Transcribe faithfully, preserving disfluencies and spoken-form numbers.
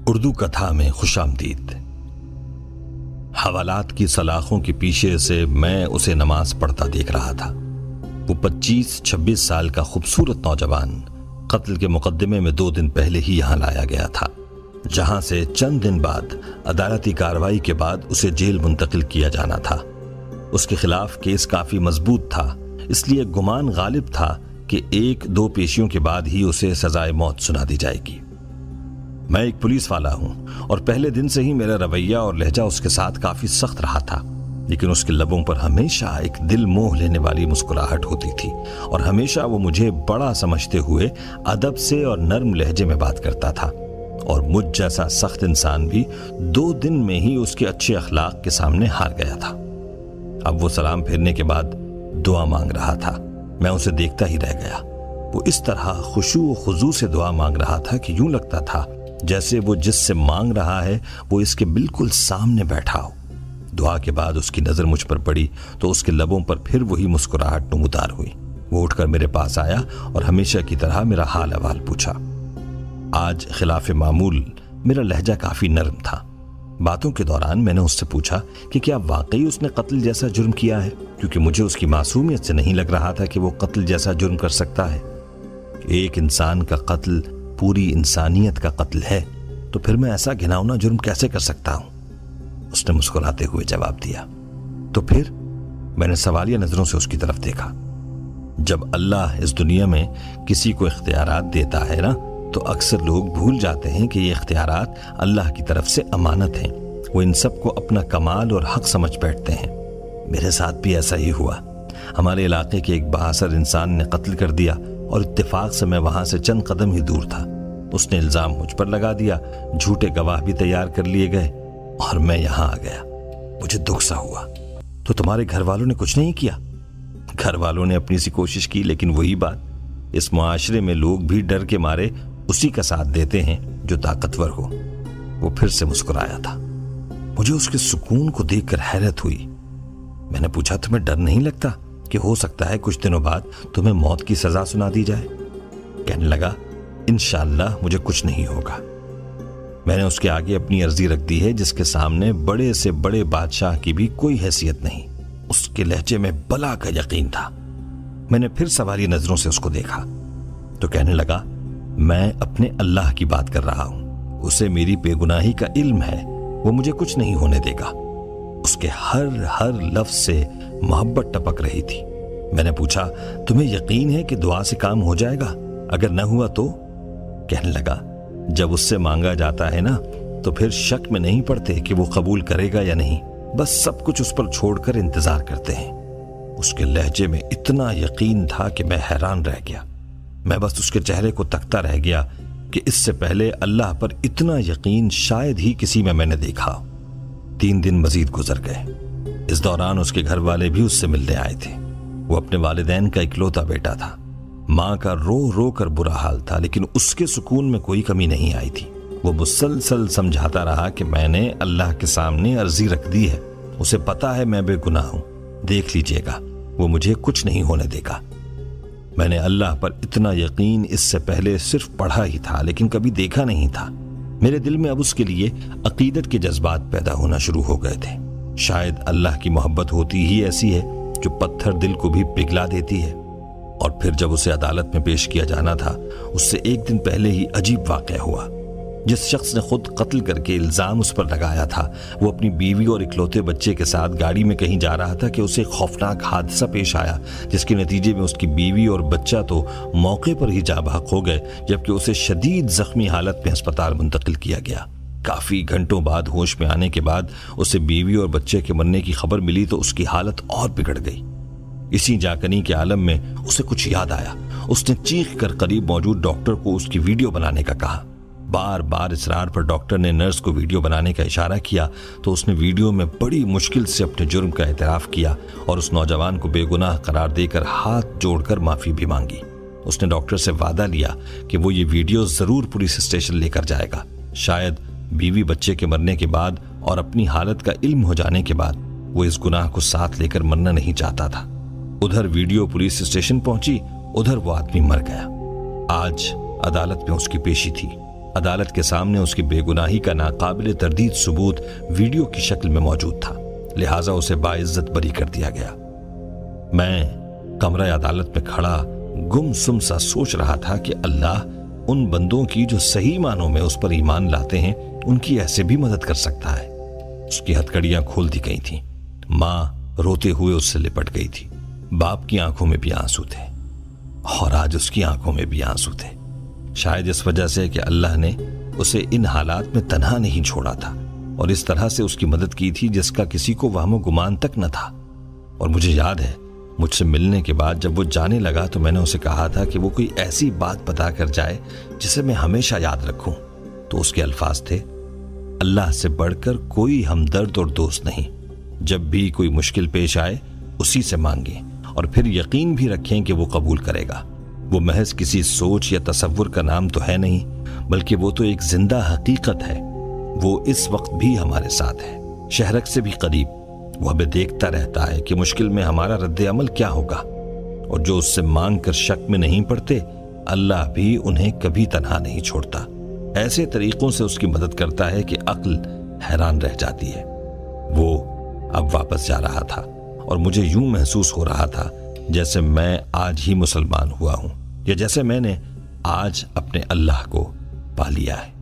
اردو کتھا میں خوش آمدید۔ حوالات کی سلاخوں کے پیچھے سے میں اسے نماز پڑھتا دیکھ رہا تھا۔ وہ پچیس چھبیس سال کا خوبصورت نوجوان قتل کے مقدمے میں دو دن پہلے ہی یہاں لایا گیا تھا، جہاں سے چند دن بعد عدالتی کارروائی کے بعد اسے جیل منتقل کیا جانا تھا۔ اس کے خلاف کیس کافی مضبوط تھا، اس لیے گمان غالب تھا کہ ایک دو پیشیوں کے بعد ہی اسے سزائے موت سنا دی جائے گی۔ میں ایک پولیس والا ہوں اور پہلے دن سے ہی میرا رویہ اور لہجہ اس کے ساتھ کافی سخت رہا تھا، لیکن اس کے لبوں پر ہمیشہ ایک دل موہ لینے والی مسکراہٹ ہوتی تھی اور ہمیشہ وہ مجھے بڑا سمجھتے ہوئے ادب سے اور نرم لہجے میں بات کرتا تھا، اور مجھ جیسا سخت انسان بھی دو دن میں ہی اس کے اچھے اخلاق کے سامنے ہار گیا تھا۔ اب وہ سلام پھیرنے کے بعد دعا مانگ رہا تھا۔ میں اسے دیکھتا ہی رہ گیا۔ وہ اس طرح خشوع و خضوع سے دعا مانگ رہا تھا کہ یوں لگتا تھا جیسے وہ جس سے مانگ رہا ہے وہ اس کے بالکل سامنے بیٹھا ہو۔ دعا کے بعد اس کی نظر مجھ پر پڑی تو اس کے لبوں پر پھر وہی مسکراہٹ نمودار ہوئی۔ وہ اٹھ کر میرے پاس آیا اور ہمیشہ کی طرح میرا حال احوال پوچھا۔ آج خلاف معمول میرا لہجہ کافی نرم تھا۔ باتوں کے دوران میں نے اس سے پوچھا کہ کیا واقعی اس نے قتل جیسا جرم کیا ہے، کیونکہ مجھے اس کی معصومیت سے نہیں لگ رہا تھا کہ وہ قتل جیسا جرم کر سکتا ہے۔ ایک انسان کا قتل پوری انسانیت کا قتل ہے، تو پھر میں ایسا گھناؤنا جرم کیسے کر سکتا ہوں؟ اس نے مسکراتے ہوئے جواب دیا۔ تو پھر؟ میں نے سوالیہ نظروں سے اس کی طرف دیکھا۔ جب اللہ اس دنیا میں کسی کو اختیارات دیتا ہے نا، تو اکثر لوگ بھول جاتے ہیں کہ یہ اختیارات اللہ کی طرف سے امانت ہیں۔ وہ ان سب کو اپنا کمال اور حق سمجھ بیٹھتے ہیں۔ میرے ساتھ بھی ایسا ہی ہوا۔ ہمارے علاقے کے ایک بااثر انسان نے قتل کر دیا اور اتفاق سے میں وہاں سے چند قدم ہی دور تھا۔ اس نے الزام مجھ پر لگا دیا، جھوٹے گواہ بھی تیار کر لیے گئے اور میں یہاں آ گیا۔ مجھے دکھ سا ہوا۔ تو تمہارے گھر والوں نے کچھ نہیں کیا؟ گھر والوں نے اپنی سی کوشش کی، لیکن وہی بات، اس معاشرے میں لوگ بھی ڈر کے مارے اسی کا ساتھ دیتے ہیں جو طاقتور ہو۔ وہ پھر سے مسکرایا تھا۔ مجھے اس کے سکون کو دیکھ کر حیرت ہوئی۔ میں نے پوچھا، تمہیں ڈر نہیں لگتا کہ ہو سکتا ہے کچھ دنوں بعد تمہیں موت کی سزا سنا دی جائے؟ کہنے لگا، انشاءاللہ مجھے کچھ نہیں ہوگا۔ میں نے اس کے آگے اپنی عرضی رکھ دی ہے جس کے سامنے بڑے سے بڑے بادشاہ کی بھی کوئی حیثیت نہیں۔ اس کے لہجے میں بلا کا یقین تھا۔ میں نے پھر سوالی نظروں سے اس کو دیکھا تو کہنے لگا، میں اپنے اللہ کی بات کر رہا ہوں، اسے میری بے گناہی کا علم ہے، وہ مجھے کچھ نہیں ہونے دے گا۔ اس کے ہر ہر لفظ سے محبت ٹپک رہی تھی۔ میں نے پوچھا، تمہیں یقین ہے کہ دعا سے کام ہو جائے گا؟ اگر نہ ہوا تو؟ کہنے لگا، جب اس سے مانگا جاتا ہے نا تو پھر شک میں نہیں پڑتے کہ وہ قبول کرے گا یا نہیں، بس سب کچھ اس پر چھوڑ کر انتظار کرتے ہیں۔ اس کے لہجے میں اتنا یقین تھا کہ میں حیران رہ گیا۔ میں بس اس کے چہرے کو تکتا رہ گیا کہ اس سے پہلے اللہ پر اتنا یقین شاید ہی کسی میں میں نے دیکھا۔ تین دن مزید گزر گئے۔ اس دوران اس کے گھر والے بھی اس سے ملنے آئے تھے۔ وہ اپنے والدین کا اکلوتا بیٹا تھا۔ ماں کا رو رو کر برا حال تھا، لیکن اس کے سکون میں کوئی کمی نہیں آئی تھی۔ وہ مسلسل سمجھاتا رہا کہ میں نے اللہ کے سامنے عرضی رکھ دی ہے، اسے پتا ہے میں بے گناہ ہوں، دیکھ لیجئے گا وہ مجھے کچھ نہیں ہونے دے گا۔ میں نے اللہ پر اتنا یقین اس سے پہلے صرف پڑھا ہی تھا، لیکن کبھی دیکھا نہیں تھا۔ میرے دل میں اب اس کے لیے عقیدت کے جذبات پیدا ہونا شروع ہو گئے تھے۔ شاید اللہ کی محبت ہوتی ہی ایسی ہے جو پتھر دل کو بھی پگھلا دیتی ہے۔ اور پھر جب اسے عدالت میں پیش کیا جانا تھا، اس سے ایک دن پہلے ہی عجیب واقعہ ہوا۔ جس شخص نے خود قتل کر کے الزام اس پر لگایا تھا، وہ اپنی بیوی اور اکلوتے بچے کے ساتھ گاڑی میں کہیں جا رہا تھا کہ اسے خوفناک حادثہ پیش آیا، جس کے نتیجے میں اس کی بیوی اور بچہ تو موقع پر ہی جاں بحق ہو گئے، جبکہ اسے شدید زخمی حالت میں ہسپتال منتقل کیا گیا۔ کافی گھنٹوں بعد ہوش میں آنے کے بعد اسے بیوی اور بچے کے مرنے کی خبر ملی تو اس کی حالت اور بگڑ گئی۔ اسی جاکنی کے عالم میں اسے کچھ یاد آیا۔ اس نے چیخ کر قریب موجود ڈاکٹر کو اس کی ویڈیو بنانے کا کہا۔ بار بار اصرار پر ڈاکٹر نے نرس کو ویڈیو بنانے کا اشارہ کیا تو اس نے ویڈیو میں بڑی مشکل سے اپنے جرم کا اعتراف کیا اور اس نوجوان کو بے گناہ قرار دے کر ہاتھ جوڑ کر معافی بھی مانگی۔ اس نے ڈاکٹر سے وعدہ لیا کہ وہ یہ ویڈیو ضرور پولیس اسٹیشن لے کر جائے گا۔ شاید بیوی بچے کے مرنے کے بعد اور اپنی حالت کا علم ہو جانے کے بعد وہ اس گناہ کو ساتھ لے کر مرنا نہیں چاہتا تھا۔ ادھر ویڈیو پولیس اسٹیشن پہنچی، ادھر وہ آدمی مر گیا۔ آج عدالت میں اس کی پیشی تھی۔ अदालत के सामने उसकी बेगुनाही का नाकाबिले तरदीद सबूत वीडियो की शक्ल में मौजूद था, लिहाजा उसे बाइज्जत बरी कर दिया गया। मैं कमरा अदालत में खड़ा गुमसुम सा सोच रहा था कि अल्लाह उन बंदों की जो सही मानों में उस पर ईमान लाते हैं, उनकी ऐसे भी मदद कर सकता है। उसकी हथकड़ियां खोल दी गई थीं। माँ रोते हुए उससे लिपट गई थी। बाप की आंखों में भी आंसू थे और आज उसकी आंखों में भी आंसू थे, शायद इस वजह से कि अल्लाह ने उसे इन हालात में तन्हा नहीं छोड़ा था और इस तरह से उसकी मदद की थी जिसका किसी को वहमो गुमान तक न था। और मुझे याद है, मुझसे मिलने के बाद जब वो जाने लगा तो मैंने उसे कहा था कि वो कोई ऐसी बात बता कर जाए जिसे मैं हमेशा याद रखूं। तो उसके अल्फाज थे, अल्लाह से बढ़कर कोई हमदर्द और दोस्त नहीं। जब भी कोई मुश्किल पेश आए उसी से मांगे और फिर यकीन भी रखें कि वो कबूल करेगा। वो महज किसी सोच या तसव्वुर का नाम तो है नहीं, बल्कि वो तो एक जिंदा हकीकत है। वो इस वक्त भी हमारे साथ है, शहरक से भी करीब। वो हमें देखता रहता है कि मुश्किल में हमारा रद्द अमल क्या होगा, और जो उससे मांग कर शक में नहीं पड़ते, अल्लाह भी उन्हें कभी तन्हा नहीं छोड़ता। ऐसे तरीकों से उसकी मदद करता है कि अक्ल हैरान रह जाती है। वो अब वापस जा रहा था और मुझे यूं महसूस हो रहा था जैसे मैं आज ही मुसलमान हुआ हूं, या जैसे मैंने आज अपने अल्लाह को पा लिया है।